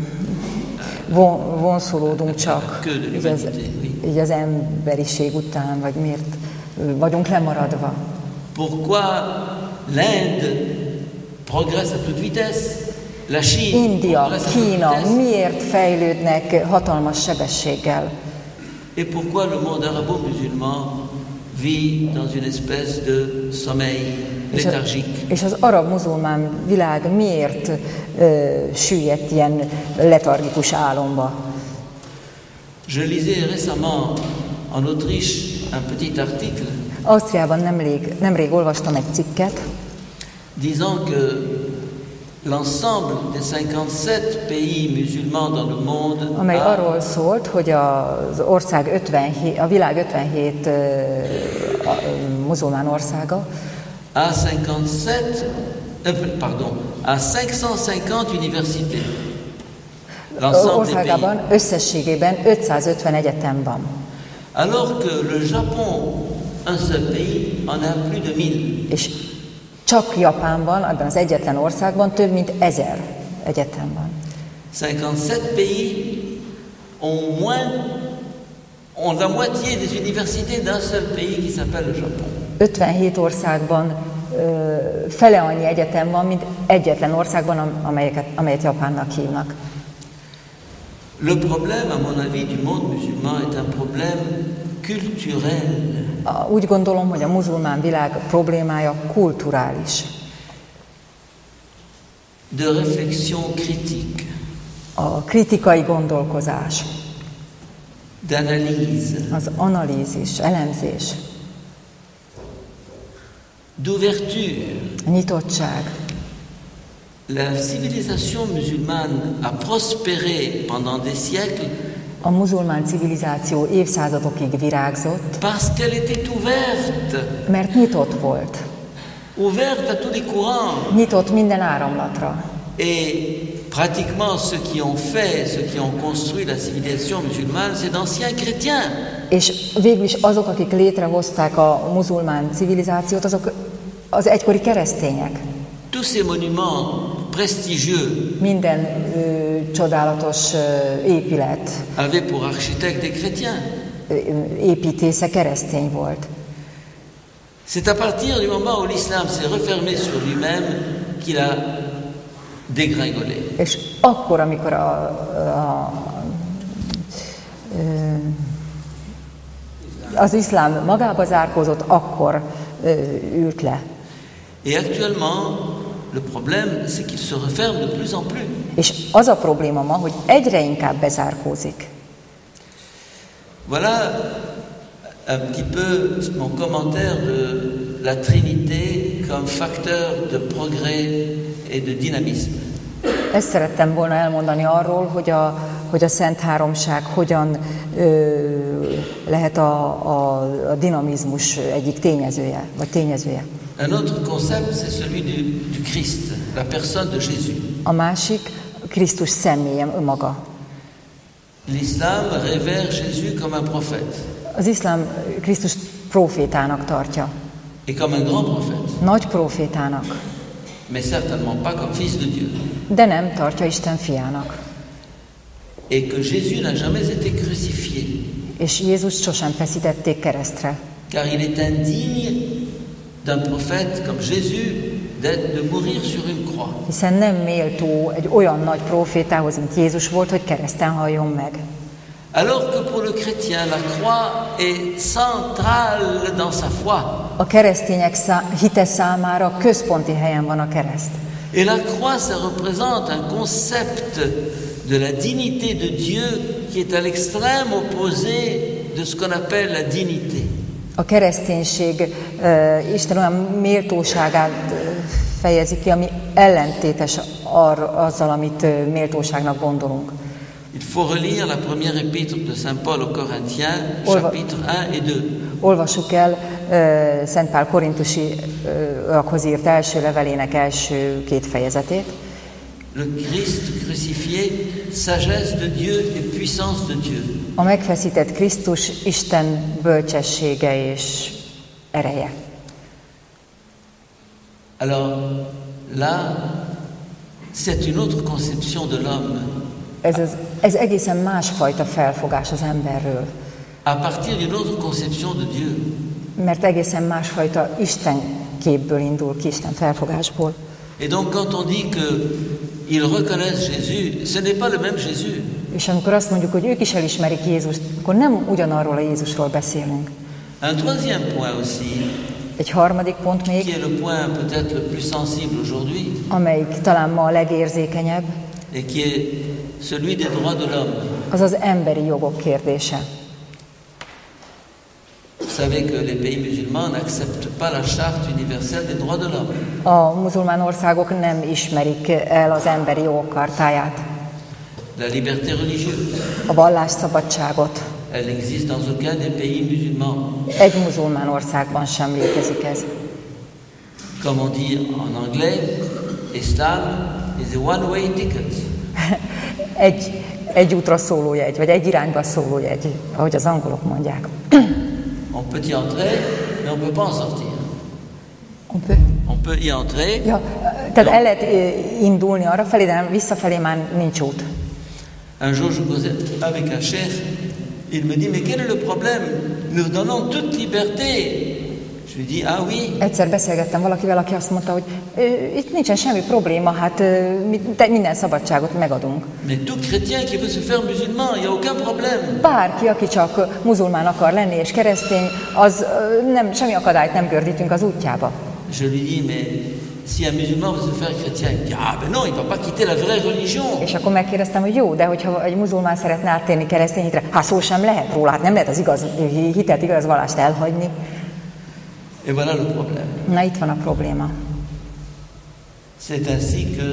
von, vonszolódunk csak így az, így az emberiség után, vagy miért ö, vagyunk lemaradva? Pourquoi l'Inde progresse à toute vitesse? La Chine India, progresse à toute Kína vitesse? miért fejlődnek hatalmas sebességgel? Et pourquoi le monde arabo-musulman vit dans une espèce de sommeil És, a, léthargique? és az arab-muzulmán világ miért ö, süllyedt ilyen letargikus álomba? Je lisais récemment en Autriche un petit article Ausztriában nemrég, nemrég olvastam egy cikket, disant que l'ensemble des cinquante-sept pays musulmans dans le monde amely a, arról szólt, hogy az ország ötvenhét, a világ ötvenhét ö, a, ö, muzulmán országa a cinquante-sept, euh, pardon, a cinq cent cinquante universités. L'ensemble des országában pays. összességében ötszázötven egyetem van. Alors que le Japon, un seul pays, en a plus de mille. És csak Japánban, ebben az egyetlen országban több mint ezer egyetem van. cinquante-sept pays ont moins, ont la moitié des universités d'un seul pays qui s'appelle le Japon. ötvenhét országban ö, fele annyi egyetem van, mint egyetlen országban, amelyeket, amelyet Japánnak hívnak. Le problème, à mon avis, du monde musulman est un problème culturel. A, úgy gondolom, hogy a muzulmán világ problémája kulturális. De réflexion critique, A kritikai gondolkozás, d'analyse, az analízis, elemzés, d'ouverture. a nyitottság. La civilisation musulmane a prospéré pendant des siècles A muzulmán civilizáció évszázadokig virágzott, parce qu'elle était ouverte, mert nyitott volt. ouverte à tous les courants. Nyitott minden áramlatra. Et pratiquement ceux qui ont fait, ceux qui ont construit la civilisation musulmane, c'est d'anciens chrétiens. És végül is azok, akik létrehozták a muzulmán civilizációt, azok az egykori keresztények. Tous ces monuments prestigieux Minden ö, csodálatos ö, épület, avaient pour architecte des chrétiens. ö, építésze keresztény volt. C'est à partir du moment où l'islam s'est refermé sur lui-même qu'il a dégringolé. És akkor, amikor a, a, ö, az iszlám magába zárkózott, akkor ö, ült le. Et actuellement, le problème, c'est qu'il se referme de plus en plus. És az a probléma ma, hogy egyre inkább bezárkózik. Voilà un petit peu mon commentaire de la Trinité comme facteur de progrès et de dynamisme. Ezt szerettem volna elmondani arról, hogy a, hogy a Szent Háromság hogyan ö, lehet a, a, a dinamizmus egyik tényezője, vagy tényezője. Un autre concept, c'est celui du, du Christ, la personne de Jésus. A másik, Krisztus személye önmaga. L'islam révère Jésus comme un prophète, Az iszlám Krisztus profétának tartja, et comme un grand prophète, nagy profétának, mais certainement pas comme fils de Dieu. de nem tartja Isten fiának. Et que Jésus n'a jamais été crucifié, És Jézus sosem feszítették keresztre, car il est indigne d'un prophète comme Jésus d'être, de mourir sur une croix. hiszen nem méltó egy olyan nagy profétához, mint Jézus volt, hogy kereszten halljon meg. Alors que pour le chrétien, la croix est centrale dans sa foi. A keresztények szá- hite számára központi helyen van a kereszt. Et la croix, ça représente un concept de la dignité de Dieu qui est à l'extrême opposé de ce qu'on appelle la dignité. A kereszténység uh, Isten olyan méltóságát uh, fejezi ki, ami ellentétes ar, azzal, amit uh, méltóságnak gondolunk. Il faut relire la première épître de Saint Paul aux Corinthiens, Olva- chapitre un et deux. Olvassuk el uh, Szent Pál korintusiakhoz írt első levelének első két fejezetét. Le Christ crucifié, sagesse de Dieu et puissance de Dieu. A megfeszített Krisztus Isten bölcsessége és ereje. Alors là, c'est une autre conception de l'homme. Ez, az, ez egészen másfajta felfogás az emberről, À partir d'une autre conception de Dieu. mert egészen másfajta Isten képből indul ki, Isten felfogásból. Et donc quand on dit qu'ils reconnaissent Jésus, ce n'est pas le même Jésus. És amikor azt mondjuk, hogy ők is elismerik Jézust, akkor nem ugyanarról a Jézusról beszélünk. Un troisième point aussi, Egy harmadik pont qui még, est le point peut-être le plus sensible aujourd'hui, amelyik talán ma a legérzékenyebb, et qui est celui des droits de l'homme. az az emberi jogok kérdése. Vous savez que les pays musulmans n'acceptent pas la charte universelle des droits de l'homme. A muzulmán országok nem ismerik el az emberi jogok chartáját, La liberté religieuse, a vallásszabadságot. elle n'existe dans aucun des pays musulmans. Egy muzulmán országban sem létezik ez. Comme on dit en anglais, Islam is a one-way ticket. Egy, egy útra szóló jegy, vagy egy irányba szóló jegy, ahogy az angolok mondják. On peut y entrer, mais on ne peut pas en sortir. On peut. On peut y entrer, Ja, tehát el lehet eh, indulni arra felé, de nem, visszafelé már nincs út. Un jour, je causais avec un chef, il me dit, mais quel est le problème? Nous donnons toute liberté. Je lui dis, ah oui, Egyszer beszélgettem valakivel, aki azt mondta, hogy "Ö, itt nincsen semmi probléma, hát ö, mi te- minden szabadságot megadunk. mais tout chrétien qui veut se faire musulman, il n'y a aucun problème. Bárki, aki csak muzulmán akar lenni és keresztény, az ö, nem, semmi akadályt nem gördítünk az útjába. Je lui dis, mais si un musulman veut se faire chrétien, il dit, ah ben non, il ne va pas quitter la vraie religion. És akkor megkérdeztem, hogy jó, de hogyha egy muzulmán szeretne áttérni keresztény hitre, hát szó sem lehet róla, hát nem lehet az igaz hitet, igaz vallást elhagyni. Et voilà le problème. Na itt van a probléma. C'est ainsi que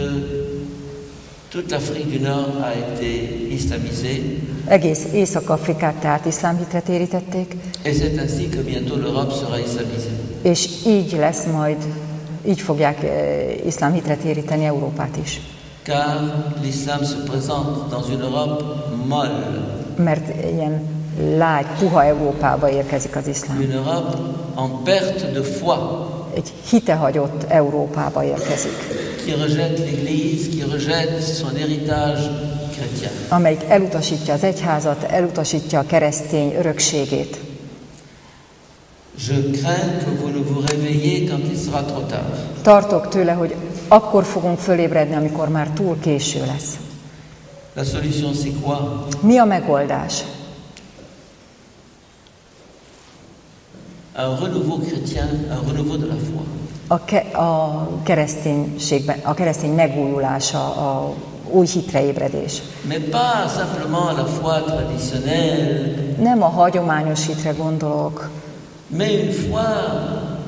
toute l'Afrique du Nord a été islamisée, Egész Észak-Afrikát tehát iszlám hitre térítették, et c'est ainsi que bientôt l'Europe sera islamisée. és így lesz majd, így fogják eh, iszlám hitre téríteni Európát is. Car l'islam se présente dans une Europe molle, Mert ilyen lágy, puha Európába érkezik az iszlám. une Europe en perte de foi, Egy hitehagyott Európába érkezik, qui rejette l'Église, qui rejette son héritage chrétien. amelyik elutasítja az egyházat, elutasítja a keresztény örökségét. Je crains que vous ne vous réveilliez quand il sera trop tard. Tartok tőle, hogy akkor fogunk fölébredni, amikor már túl késő lesz. La solution, c'est quoi? Mi a megoldás? Un renouveau chrétien, un renouveau de la foi. A, ke- a kereszténységben, a keresztény megújulása, a új hitre ébredés. Mais pas simplement la foi traditionnelle, Nem a hagyományos hitre gondolok, mais une foi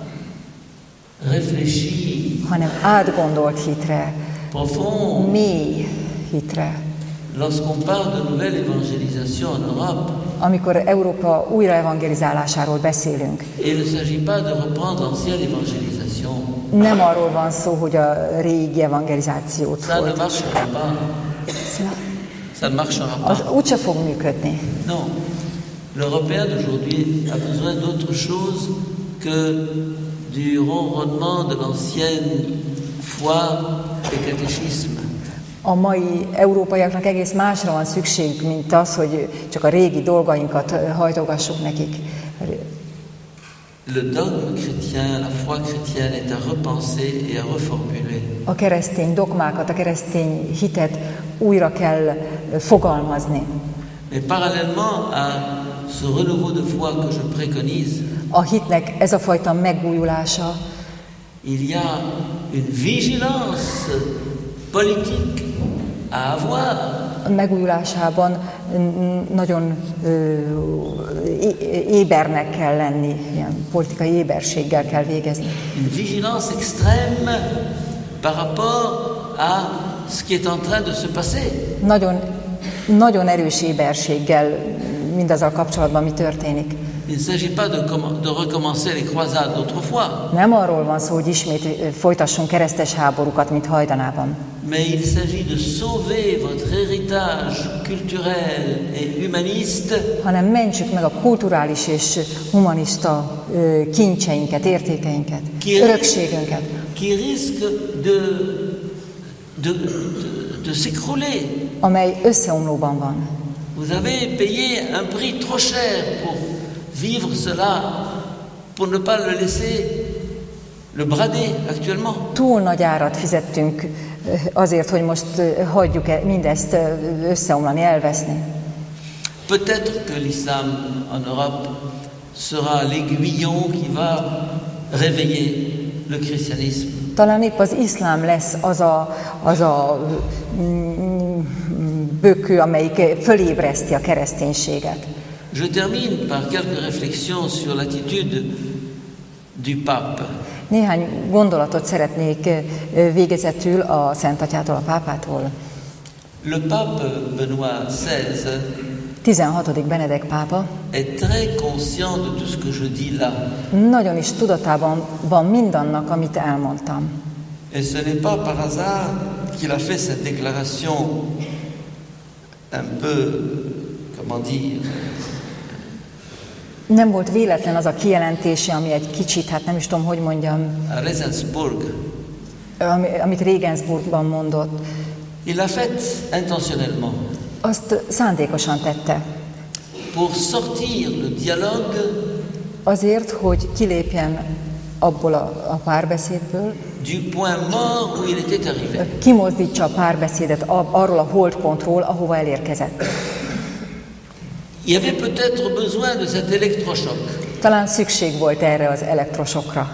réfléchie, hanem átgondolt hitre, profonde. mély hitre. Lorsqu'on parle de nouvelle évangélisation en Europe, Amikor Európa újraevangelizálásáról beszélünk, il ne s'agit pas de reprendre l'ancienne évangélisation. nem arról van szó, hogy a régi evangelizációt Ça ne folyt. marchera pas. Ça ne marchera Az pas. úgyse fog működni. Non. L'Européen d'aujourd'hui a besoin d'autre chose que du ronronnement de l'ancienne foi et catéchisme. A mai európaiaknak egész másra van szükségük, mint az, hogy csak a régi dolgainkat hajtogassuk nekik. Le dogme chrétien, la foi chrétienne est à repenser et à reformuler. A keresztény dogmákat, a keresztény hitet újra kell fogalmazni. Mais parallèlement à ce renouveau de foi que je préconise, A hitnek ez a fajta megújulása, il y a une vigilance politique à avoir. a megújulásában nagyon ö, ébernek kell lenni, ilyen politikai éberséggel kell végezni. Une vigilance extrême par rapport à ce qui est en train de se passer. Nagyon, nagyon erős éberséggel mindazzal kapcsolatban, mi történik. Il ne s'agit pas de, de recommencer les croisades d'autrefois. Nem arról van szó, hogy ismét folytassunk keresztes háborúkat, mint hajdanában. Mais il s'agit de sauver votre héritage culturel et humaniste. Hanem mentsük meg a kulturális és humanista kincseinket, értékeinket, Qui örökségünket. Qui risque de, de, de, de s'écrouler. Amely összeomlóban van. Vous avez payé un prix trop cher pour vivre cela, pour ne pas le laisser le brader actuellement. Túl nagy árat fizettünk azért, hogy most hagyjuk mindezt összeomlani, elveszni. Peut-être que l'islam en Europe sera l'aiguillon qui va réveiller le christianisme. Talán épp az iszlám lesz az a, az a bökő, amelyik fölébreszti a kereszténységet. Je termine par quelques réflexions sur l'attitude du pape. Néhány gondolatot szeretnék végezetül a Szent Atyától, a pápától. Le pape Benoît seize tizenhatodik Benedek pápa est très conscient de tout ce que je dis là. nagyon is tudatában van mindannak, amit elmondtam. Et ce n'est pas par hasard qu'il a fait cette déclaration un peu, comment dire, nem volt véletlen az a kijelentése, ami egy kicsit, hát nem is tudom, hogy mondjam, à Regensburg. amit Regensburgban mondott. Il l'a fait intentionnellement. Azt szándékosan tette. Pour sortir le dialogue. Azért, hogy kilépjen abból a, a párbeszédből. Du point mort où il était arrivé. Kimozdítsa a párbeszédet arról a holdpontról, ahova elérkezett. Il y avait peut-être besoin de cet électrochoc. Talán szükség volt erre az elektrosokra.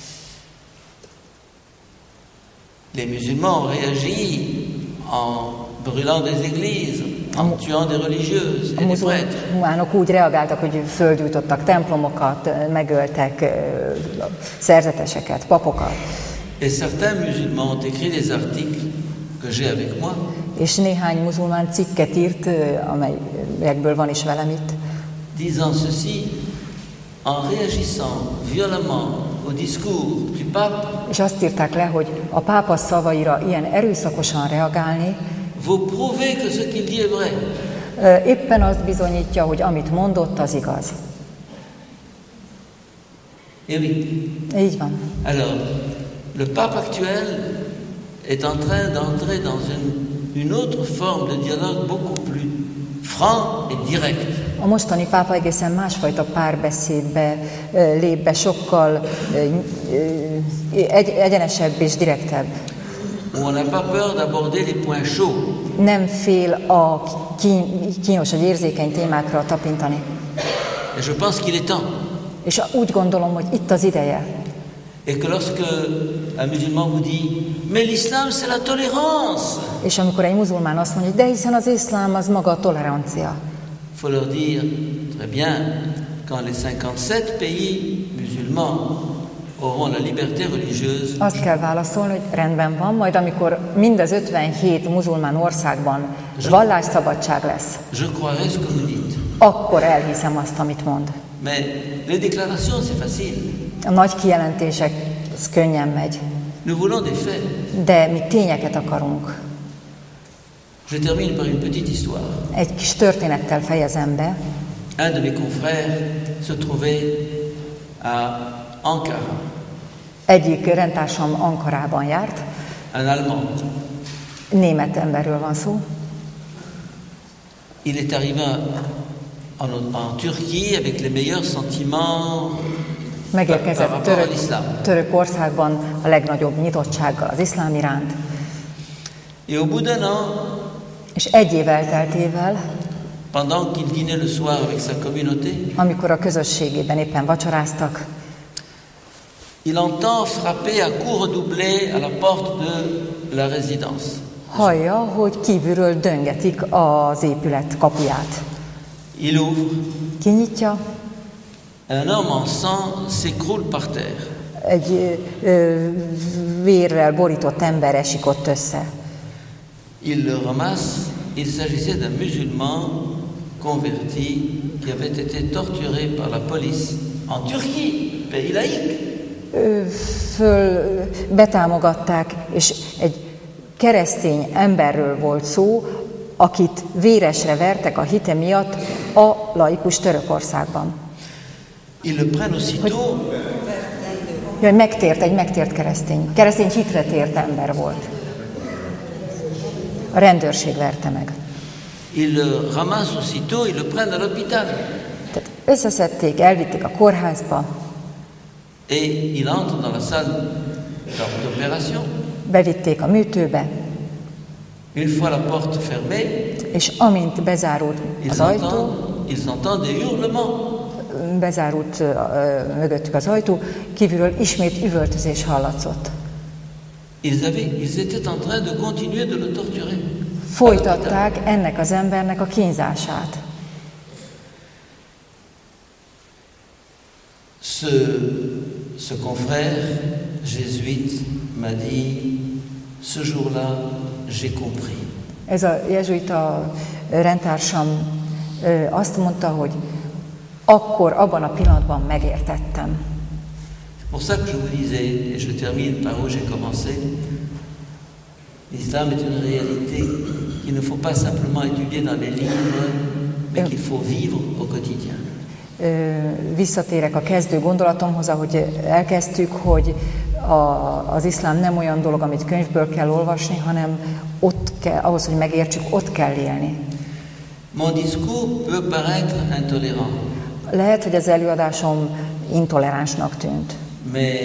Les musulmans ont réagi en brûlant des églises, en tuant des religieuses et des prêtres. A muzulmánok úgy reagáltak, hogy földgyújtottak templomokat, megöltek szerzeteseket, papokat. Et certains musulmans ont écrit des articles que j'ai avec moi. És néhány muzulmán cikket írt, amelyekből van is velem itt. Disant ceci, en réagissant violemment au discours du pape, és azt írták le, hogy a pápa szavaira ilyen erőszakosan reagálni, vous prouvez que ce qu'il dit est vrai. Éppen azt bizonyítja, hogy amit mondott, az igaz. Et oui. Így van. Alors, le pape actuel est en train d'entrer dans une une autre forme de dialogue beaucoup plus franc et direct. A mostani pápa egészen másfajta párbeszédbe lép be, sokkal egy, egyenesebb és direktebb. On n'a pas peur d'aborder les points chauds. Nem fél a kínos, vagy érzékeny témákra tapintani. Et je pense qu'il est temps. És úgy gondolom, hogy itt az ideje. Et que lorsque un musulman vous dit, mais l'islam c'est la tolérance. És amikor egy muzulmán azt mondja, de hiszen az iszlám az maga a tolerancia. Faut leur dire, très bien, quand les cinquante-sept pays musulmans auront la liberté religieuse. Azt kell válaszolni, hogy rendben van, majd amikor mind az ötvenhét muzulmán országban vallásszabadság lesz. Je croirai ce que vous dites. Akkor elhiszem azt, amit mond. Mais les déclarations c'est facile. A nagy kijelentések, ez könnyen megy. Nous voulons des faits. De mi tényeket akarunk. Je termine par une petite histoire. Egy kis történettel fejezem be. Un de mes confrères se trouvait à Ankara. Egyik rendtársam Ankarában járt. Un Allemand. Német emberről van szó. Il est arrivé en, en Turquie avec les meilleurs sentiments. Megérkezett török, Törökországban a legnagyobb nyitottsággal az iszlám iránt. Et au bout d'un an, és egy év elteltével, pendant qu'il dînait le soir avec sa communauté, amikor a közösségében éppen vacsoráztak, il entend frapper à coups redoublés à la porte de la résidence. hallja, hogy kívülről döngetik az épület kapuját. Il ouvre. Kinyitja, Un homme en sang s'écroule par terre. egy ö, vérrel borított ember esik ott össze. Il le ramasse. Il s'agissait d'un musulman converti qui avait été torturé par la police en Turquie, pays laïque. Ö, föl betámogatták, és egy keresztény emberről volt szó, akit véresre vertek a hite miatt a laikus Törökországban. Ils le prennent aussitôt. Jaj, megtért, egy megtért keresztény. Keresztény hitre tért ember volt. A rendőrség verte meg. Ils le ramassent aussitôt, ils le prennent à l'hôpital. Tehát összeszedték, elvitték a kórházba, Et il entre dans la salle d'opération. bevitték a műtőbe, Une fois la porte fermée, és amint bezárult ils az ajtó, entendent, ils entendent des hurlements. bezárult ö, mögöttük az ajtó, kívülről ismét üvöltözés hallatszott. Ils, avaient, ils étaient en train de continuer de le torturer. Folytatták ennek az embernek a kínzását. Ce, ce confrère jésuite m'a dit, ce jour-là, j'ai compris. Ez a jezsuita rendtársam ö, azt mondta, hogy akkor, abban a pillanatban megértettem. C'est pour ça que je vous disais, et je termine par où j'ai commencé, l'islam est une réalité qu'il ne faut pas simplement étudier dans les livres, mais qu'il faut vivre au quotidien. Ö, visszatérek a kezdő gondolatomhoz, ahogy elkezdtük, hogy a, az iszlám nem olyan dolog, amit könyvből kell olvasni, hanem ott kell, ahhoz, hogy megértsük, ott kell élni. Mon discours peut paraître intolérant, Lehet, hogy az előadásom intoleránsnak tűnt, mais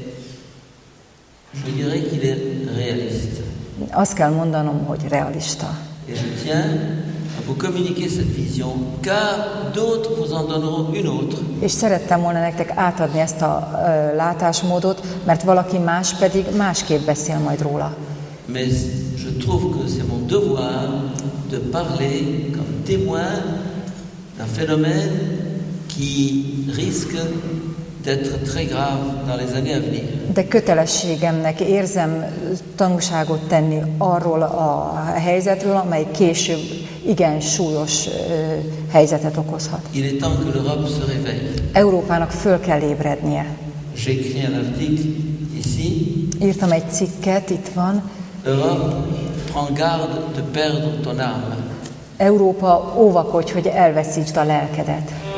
je dirais qu'il est réaliste. azt kell mondanom, hogy realista. Et je tiens à vous communiquer cette vision, car d'autres vous en donneront une autre. És szerettem volna nektek átadni ezt a ö, látásmódot, mert valaki más pedig másképp beszél majd róla. Mais je trouve que c'est mon devoir de parler comme témoin d'un phénomène qui risque d'être très grave dans les années à venir. De kötelességemnek érzem tanúságot tenni arról a helyzetről, amely később igen súlyos ö, helyzetet okozhat. Il est temps que l'Europe se réveille. Európának föl kell ébrednie. J'ai écrit un article ici. Írtam egy cikket, itt van. Europe, prends garde de perdre ton âme. Európa, óvakodj, hogy elveszítsd a lelkedet.